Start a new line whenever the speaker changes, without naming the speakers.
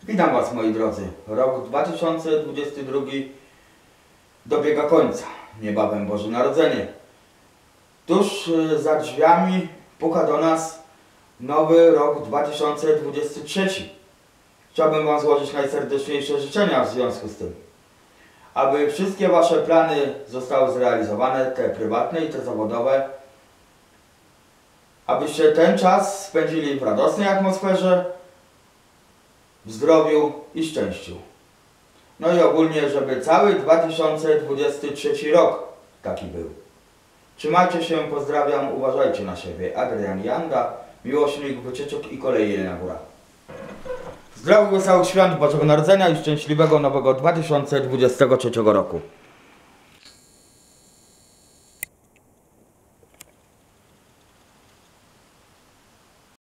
Witam Was, moi drodzy. Rok 2022 dobiega końca. Niebawem Boże Narodzenie. Tuż za drzwiami puka do nas nowy rok 2023. Chciałbym Wam złożyć najserdeczniejsze życzenia w związku z tym. Aby wszystkie Wasze plany zostały zrealizowane, te prywatne i te zawodowe. Abyście ten czas spędzili w radosnej atmosferze, w zdrowiu i szczęściu. No i ogólnie, żeby cały 2023 rok taki był. Trzymajcie się, pozdrawiam, uważajcie na siebie. Adrian Janda, miłośnik wycieczek i kolei Jelenia Góra. Zdrowych, wesołych świąt Bożego Narodzenia i szczęśliwego nowego 2023 roku.